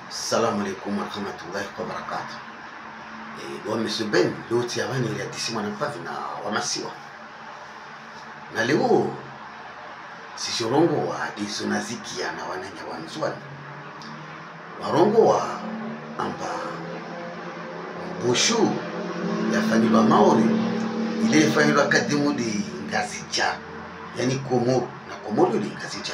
Assalamu alaikum warahmatullahi wabarakatuh. Monsieur Ben loti abani ile hadisi mwanapavi na wamasiwa. Na leo sishorongo wa izo nazikia na wananya wanzwani. Warongo wa amba bushu ya fanilwa maori ile fanilwa kadimu di ngazija. Yani Komoro na Komoro di ngazija.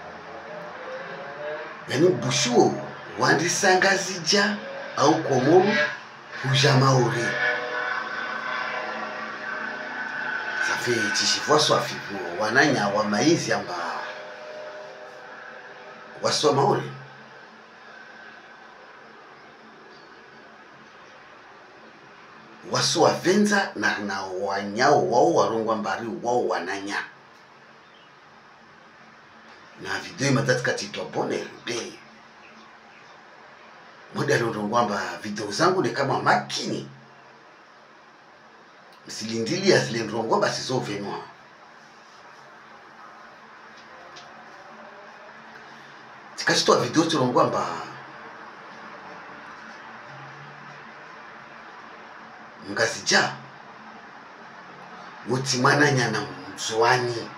Yani bushu wandisa ngazija au Komoro huja maori. Safi chishifuwa swafipu wananya wa maizi amba waswa maori. Wasu wavenza na wanyao wao warongwa mbari wao wananya. Na video imatatika titwa bone be. Mwada lorongwa mba video zangu ni kama makini. Msilindili ya zile nrongwa basi zo venwa. Tikashitwa video turongwa mba ngazija wuti mwananya na mzwani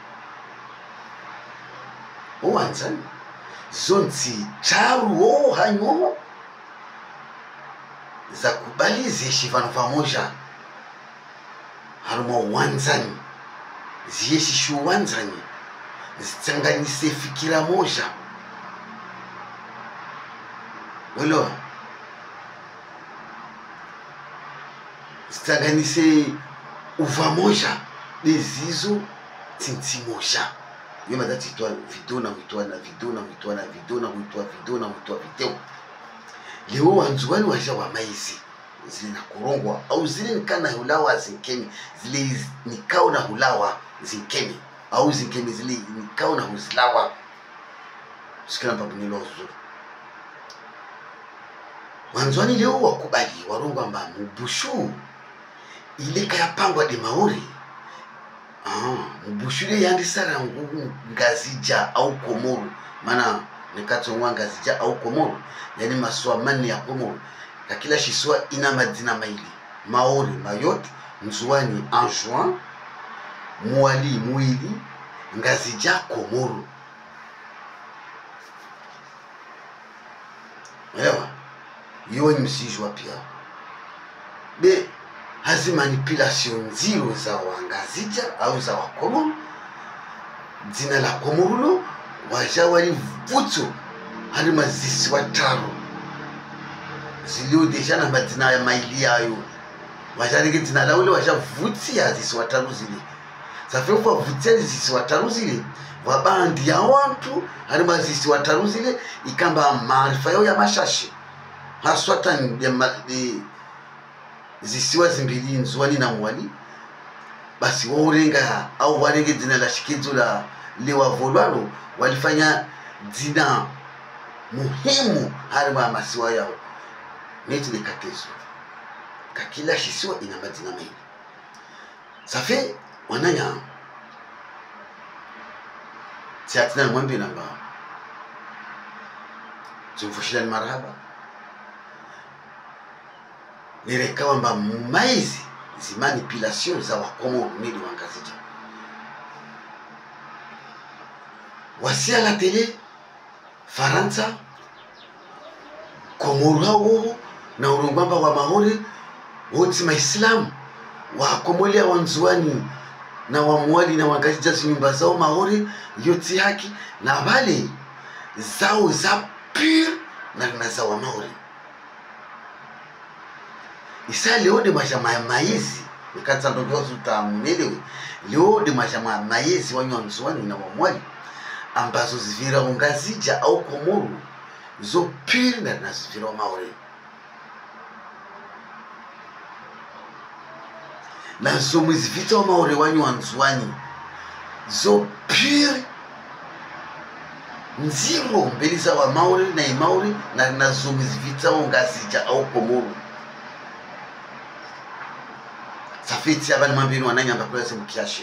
owanzani zonti charu hanyo za kubalizi shivano pamoja haruma wanzani ziyeshi shu wanzani zitanganyise fikira moja welo zitanganyise uva moja dezizo tinti moja yoma dati toa video na witoa na video na witoa na video na witoa video na witoa video. Leo wanzuani washa wa maizi zile na kurongwa au zile nikana hulawa zinkemi zile nikao na hulawa zinkemi au zinkemi zile nikao na huzlawa sikila mbabu nilozu. Wanzuani leo wakubali warongwa mba mbushu ile kaya pangwa de maori. Mbushu ile yandisara ngazija au Komoro mana nikatongwa ngazija au Komoro yani maswa mani ya Komoro na kila shiswa ina madina maili maori mayotte nzuani anjuan muali muili ngazija Komoro. Ewa yo ni msijwa pia be hazi manipulation zero za wangazija au za Komoro. Zina la Komoro waja wali vutu hali mazisi wataru zilio deja na madina ya maili ayo waja rege zina la ule waja vuti ya zisi wataru zile safefu wa vuti ya zisi wataru zile wabandi ya wantu hali mazisi wataru zile ikamba maarifa yao ya mashashi haswata ya zisiwa zimbili nzuani na mwani basi waorenga au warenge dina la shikizu la lewa volwalo walifanya dina muhimu harima masiwa yao neti ni katezo kakila shisiwa ina madina mengi safi wananya tiatina mwembe namba zumfushila ni marhaba nirekawa mba maizi zi manipulation za Wakomoro mili wangazija wasia la tele Faransa Komoro hao na urungwamba wa mahori wote maislamu wa Komolia wanzuani na wamuali na wangazija zinyumba zao mahori yote haki na wale zao za pire na za wa mahori. Isa leo de majama maizi nikata ndogo zutamunelewe leo de majama maizi wanyonzwani na wamwali ambazo zivira ngazija au Komoro zo pire na zivira maori na zo mwizivita maori wanyonzwani zo pire nziro mbeliza wa maori na imaori na zo mwizivita ngazija au Komoro. Safiti abani mwambini wananya mbakula simu kiashe.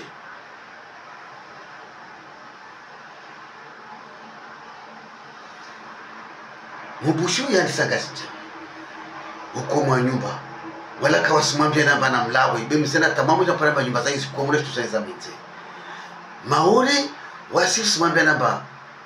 mubushu yani sagazija uko mwa nyumba wala kawasimambia namba na mlawe ibe msena tamamu ja paramba nyumba za hizi kwa mure tusaisa mite maore wasisimambia namba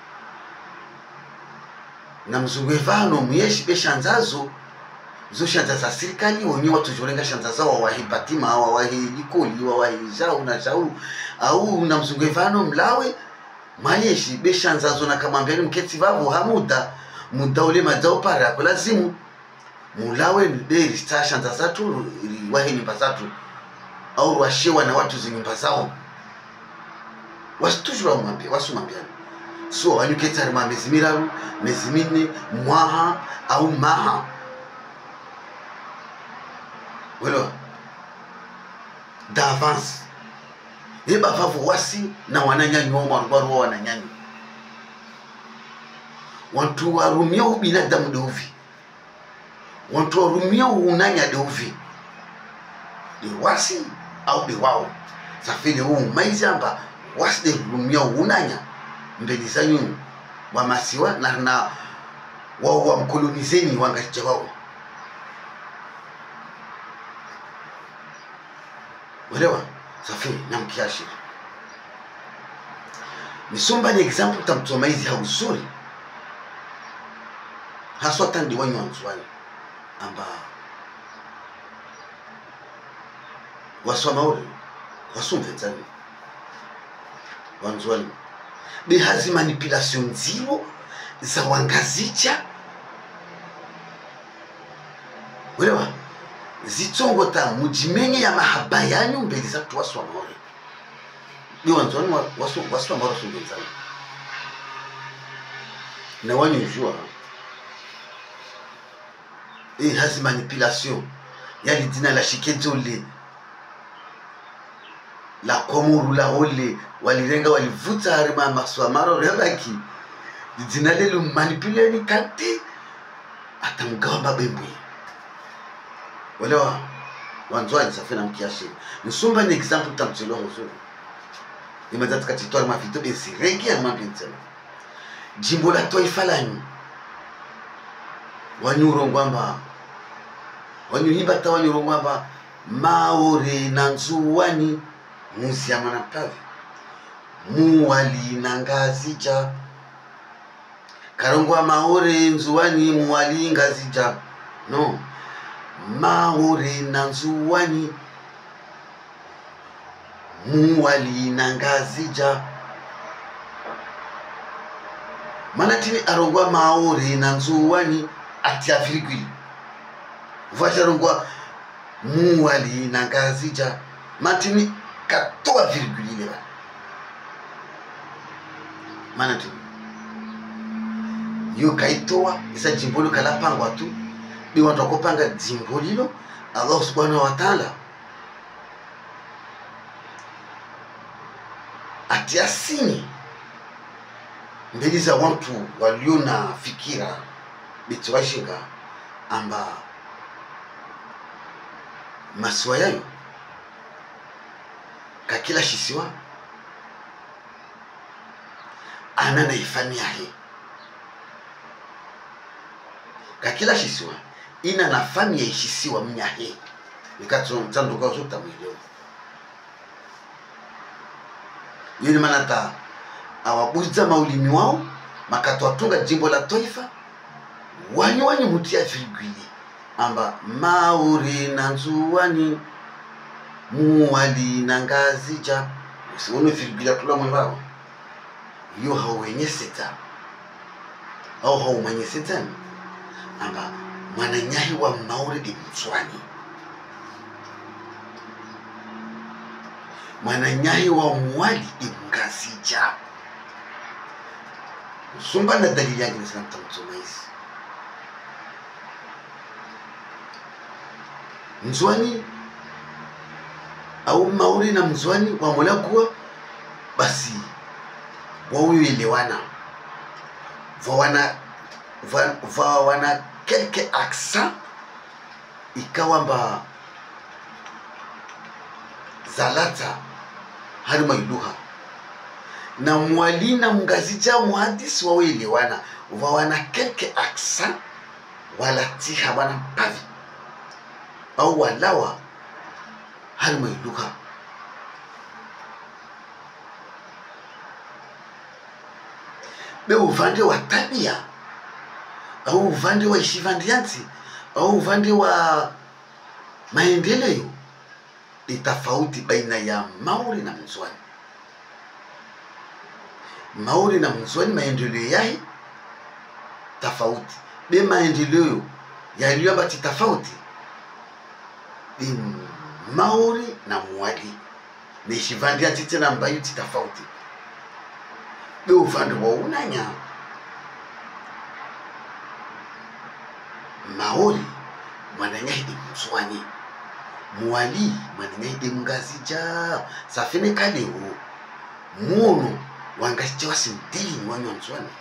na mzungwevano myeshi beshanzazo zo shanza za serikali wenye watu jorenga shanza zao wahi batima wahi likoli wahi jao na jao au na mzungwevano mlawe mayeshi beshanzazo na kamambia mketi vavo hamuda muda ule mazao para kwa lazimu mulawe beri shanza zatu wahi nyumba zatu au washewa na watu zi nyumba zao wasitujura mwambia wasumambia so wanyuketa rima mezimiraru mezimine mwaha au maha welo d'avance eba vavu wasi na wananyanyi wa marubaru wananyanyi wantu warumia ubinadamu dovi wantu warumia unanya dovi de wasi au de wao safile maizamba wasi de rumia unanya mbeli zanyu wa masiwa na wao wa mkolonizeni wangacha wao walewa safi na mkiashi nisomba ni example tamtomaizi hauzuri haswa tandi wanyu wanzuani amba wasoma ule wasumvenzani wanzuani behazi manipulation zero za wangazicha walewa zitongota mujimenye ya mahaba yanyu mbeli za tu waswa maore ni wanzoni waswa maore sungenzani na wanyu jua hazi manipulation yali dina la shiketole la komuru la ole walirenga walivuta harima maswa maro rebaki dina lelu manipulate ni kati atamgamba bembe walewa wanzwani safina mkiashi nsumba ni example tamchelo huzuri imezati katitwari mafito besi regi ya mambintema jimbo la taifa lanyu wanyurongwamba wanyuhibata wanyurongwamba maore na nzuwani muziama na pavi muwali na ngazija karongwa maore nzuwani muwali ngazija no maore na nzuwani muwali na ngazija manatini arongwa maore na nzuwani atia virgule vacharongwa muwali na ngazija matini katoa virgule ile manatini yo kaitoa isa jimbolo kala pangwa tu ni watu wakopanga jimbo lilo Allah subhanahu wa ta'ala atiasini mbele za watu walio na fikira bitwashinga amba maswa yayo kakila shisiwa anana ifania hii kakila shisiwa ina nafani ya ishisiwa mnyahe nikatso mtando kwa zote mwileo yini manata awabuza maulimi wao makatwatunga jimbo la taifa wanyu mutia virgule amba maore na nzuwani muwali na ngazija usione virgule tula mwao yo hawenye seta au haumenye seta amba mwananyahi wa maore di mtswani mwananyahi wa muwali di ngazija sumba na dalili yake nisema tamtomaizi mzwani au mauri na mzwani wa mola kuwa basi wawelewana wana quelque accent ikawa mba zalata harima iluha na mwali na mgazija muhadisi wawelewana wana quelques accents wala tiha wana mpavi au walawa halma lugha. Be uvande wa tabia au uvande wa ishivandianti au uvande wa maendeleo ni tofauti baina ya Maori na Mzwani. Maori na Mzwani maendeleo yahi tofauti. Be maendeleo yaliyobati tofauti ni Maori na Mwali. Ni ishivandianti tena ambayo tofauti. Be uvande wa unanya Maori mwananya hidi Mzwani, Mwali mwananya hidi Mngazija. Safine kale ho muno wangazija wasimdili mwanyo Mzwani.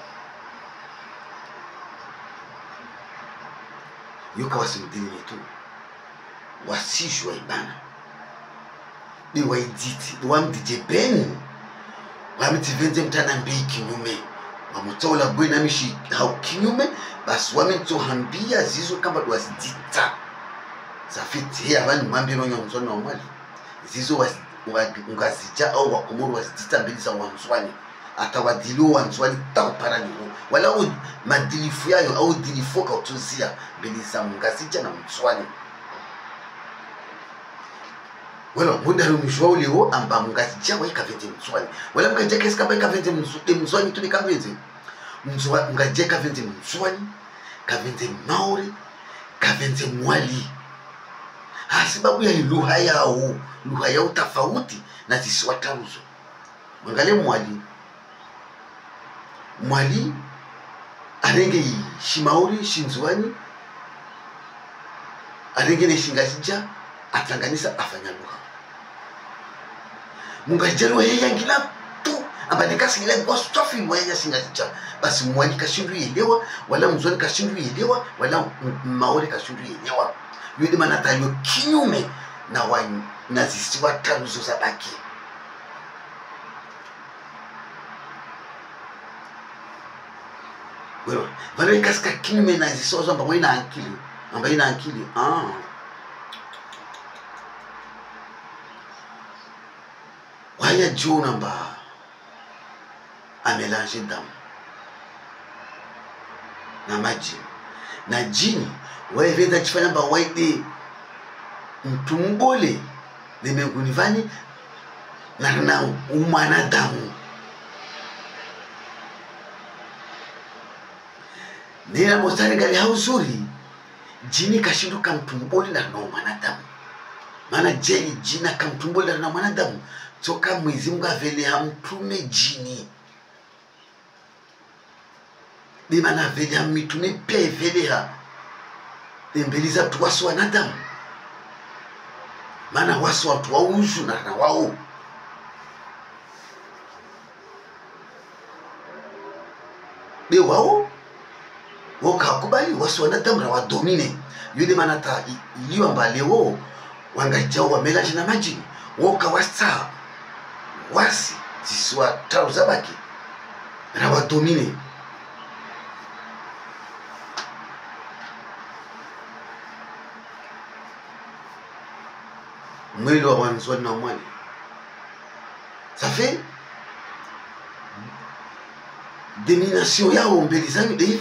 Yuka wasimdili nitu wasishwa ibana ni waiditi wamdije beni wamitivenze mtana mbii kinyume wamutola bwe na mishi hau kinyume basi wamitohambia zizo kamba duwazidita zafiti hea wani mwambi nonyo Mzwani wa Mwali zizo ngazija au wakumuru wazidita mbili za Mzwani ata wadiliu wa Mzwani tau paranihu wala u madilifu yayo au dilifoka utuzia mbili za ngazija na Mzwani. Wala muda rumishwa ulio amba Mngazija wa ikavete Mzwani wala Mngazija kesi kaba ikavete Mzwani tuli kavete Mngazija kavete Mzwani kavete Maori kavete Mwali. Sababu ya lugha yao tofauti na zisiwa taruzo. Mwangalie Mwali arenge Shimaori Shinzwani arenge ne Shingazija atanganisa afanya lugha. Mungazija lo yangila tu abadikasi ile kwa stofi mwenye Shingazija basi Mwali kashindu yelewa wala Mzwani kashindu yelewa wala Maori kashindu yelewa. Yudi manatayo kinyume na zisiwa taruzo za baki. Wewe vale kaska kinyume na zisiwa zamba ina akili amba ina akili waya juu namba amelange damu na majini na jini wewe venda chifanya mba waide mtumbole limengunivani na umanadamu. Nila mostari gali hauzuri jini kashindu kamtumbole na umanadamu. Mana jina kamtumbole na umanadamu toka Mwenyezi Mungu avele hamtume jini. Bimana vele hamitume pe vele ha embeliza tu wasu wanadamu. Mana wasu watu wauzu na wao. Be wao wakakubali wasu wanadamu na wadomine. Yule manata iliyo mbale wao wangajao wamelaji na majini. Woka wasa wasi ziswa taruza baki na wadomine. Mwili wa Mzwani na Mwali. Ça fait domination yao mbele zangu hivi.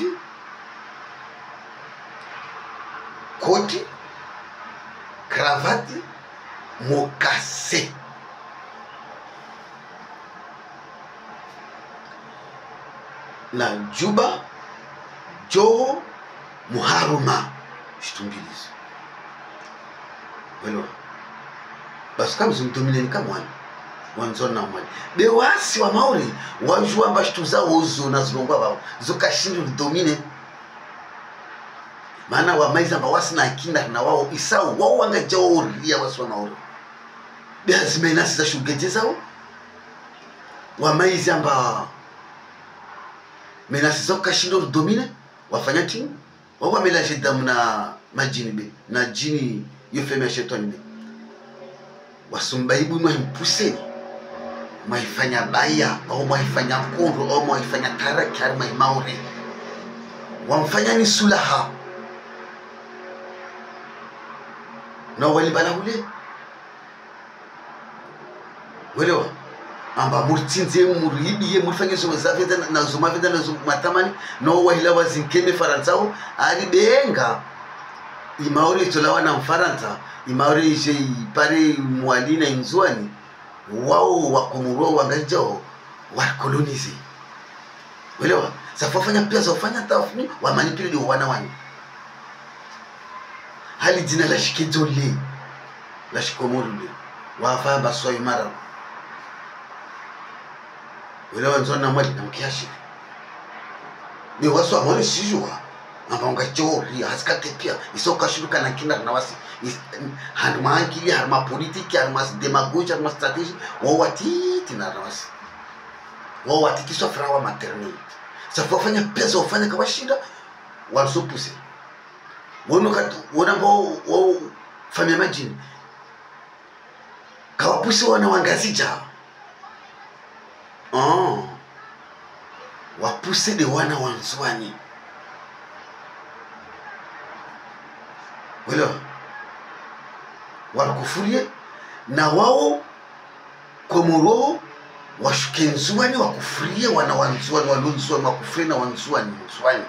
Koti, cravate, mokase. Na juba, joho, muharuma. Shitumbilizo. Welo. Basi kama zimdomine ni kama Mzwani na Mwali. Be wasi wa Maori wajua mbashitu zao uzo na zilongwa bao zokashindu domine. Maana wa maiza mba wasi na akinda na wao isau wao wangajao ria wasi wa Maori. Be hazimenasi za shugeje zao wa maiza mba menasi zao kashindu domine wafanya timu wao wamelaje damu na majini be na jini yofeme ya shetani be wasumbaibu mwahimpuseni mwaifanya baya au mwaifanya kondo au mwaifanya taraki hari Maori wamfanya ni sulaha na walibala ule welewa amba murtinze muribiye murifanye zo zaveda na zo maveda na zo matamani no wahila wazinkeme faranzao ari benga imauri tolawa na mfaransa imauri je pare mwalina inzwani wao wakomuro wangajao wa kolonize welewa safafanya pia zofanya tafuni wa manipulate wana wani hali jina la shikidole la shikomorule wafa baswa imara welewa nzona mwali na mkiashi ni waso amone sijua ambanga chori haskate pia isoka shiruka na kinda na wasi hanma akili harma politiki harma demagogia harma strategie wawati na wasi wawati kiswa frawa maternelle safafanya pesa ufanya kwa shida wasopuse wono katu wonambo wao famia majini kawapuse wana wangazija wapuse de wana wanzwani wala wakufurie na wao komoro washukenzwani wakufurie wana wanzwani walunzwani wakufurie na wanzwani nzwani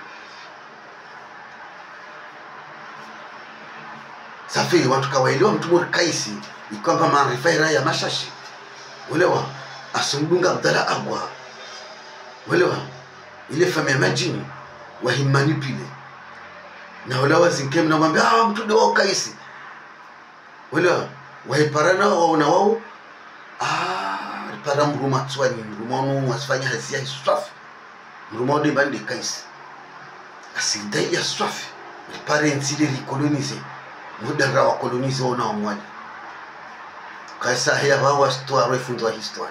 safi watu kawaelewa mtu kaisi ikwamba maarifa ya mashashi walewa asundunga Abdalla Agwa walewa ile famia majini wahimanipile na walewa zinkem na mwambia mtu ndio kaisi walewa wahiparana waona wao para mruma tswani mrumono wasifanya hazia hiswafi mrumono bande kaisi asidai ya swafi pare nsile rikolonize mudara wa kolonize wana wamwani kaisa hea wawa histoire wefunzwa histoire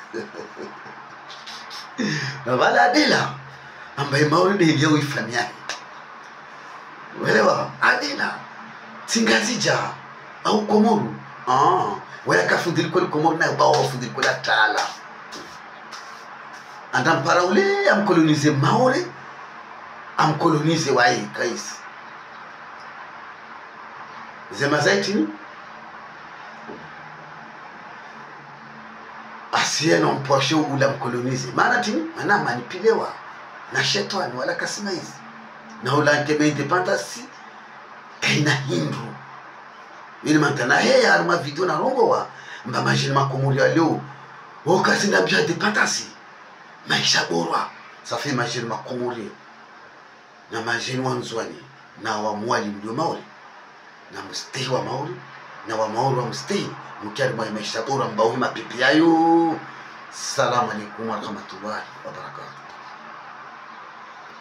na wala adela ambaye maulide hivya uifamia welewa adela tingazija au komoru wala kafundili kwa komoru na ubawa wafundili kwa tala andampara ule amkolonize maore amkolonize wae kaisi zema zaitini asiye na mposho ula mkolonize maana tini mana manipilewa na shetani wala kasima hizi na ula nkebe independence kaina hindu ili mantana hea arma video na rongo wa mba majini makomuri ya leo wakasi na bia independence maisha borwa safi majini makomuri na majini wanzwani na wa mwali mdio maori na mstei wa maori na wa maori wa mstei mkiari mwa maisha bora mbao mapipi yayo. Salamu alaikum wa rahmatullahi wa barakatuh.